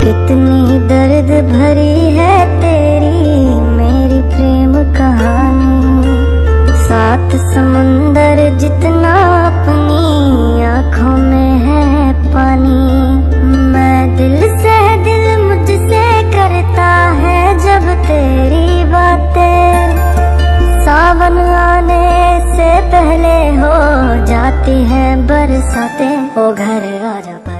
कितनी दर्द भरी है तेरी मेरी प्रेम कहानी, सात समुंदर जितना अपनी आँखों में है पानी। मैं दिल से दिल मुझसे करता है जब तेरी बातें, सावन आने से पहले हो जाती है बरसातें। ओ घर आजा।